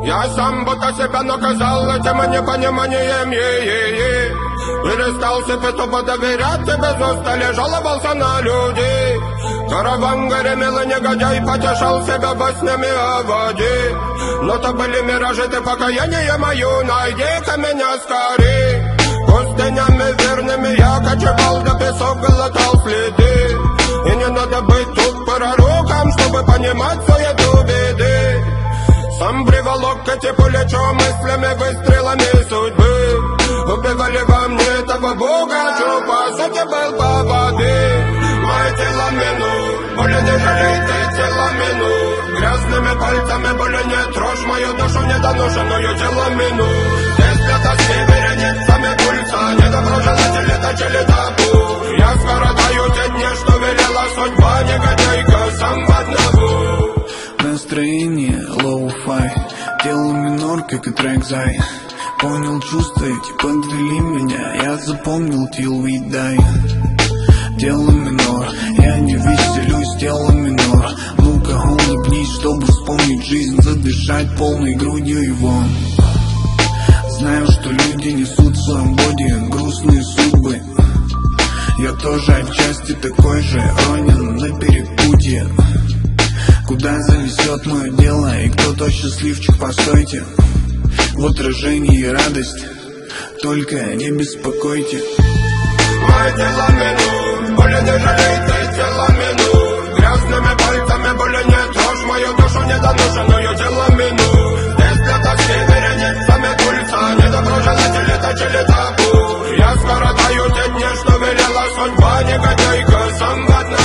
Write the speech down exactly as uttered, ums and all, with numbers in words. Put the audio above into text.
Я сам будто себя наказал этим непониманием, е-е-е. Перестал себе тупо доверять, тебе застали, жаловался на людей. Караван гремел и негодяй потешал себя баснями о воде. Но то были миражи, ты покаяние мою, найди-ка меня скорей. Пустынями верными я кочевал, до песок глотал следы. И не надо быть тут пророком, чтобы понимать суету беды. Сам приволок эти пулечо мыслями, выстрелами судьбы. Убивали во мне этого бога, что по сути был по воды. Мое тело минут, боли не жалей, ты тело минут. Грязными пальцами боли не трожь, мою душу недоношенную тело минут. Здесь для тоски вереницами пульса, недоброжелатели точили табу. Я скоротаю те дни, что велела судьба, негодяйка, сам в одного. Настроение лоу-фай, тело минор, как и трек Зай. Понял чувства эти, подвели меня, я запомнил till we die. Тело минор, я не веселюсь, тело минор. Ну-ка, улыбнись, чтобы вспомнить жизнь, задышать полной грудью его. Знаю, что люди несут в своем боди грустные судьбы. Я тоже отчасти такой же, ронен на перепутье. Куда занесет мое дело, и кто-то счастливчик, постойте. В отражении радость, только не беспокойте. Мое тело минут, боли не жалей, ты тело минут. Грязными пальцами боли не трожь, мою душу недоношенную тело минут. Здесь для тоски вереницами пульса, недоброжелатели точили табу. Я скоротаю те дни, что велела судьба, негодяйка, сам в одном.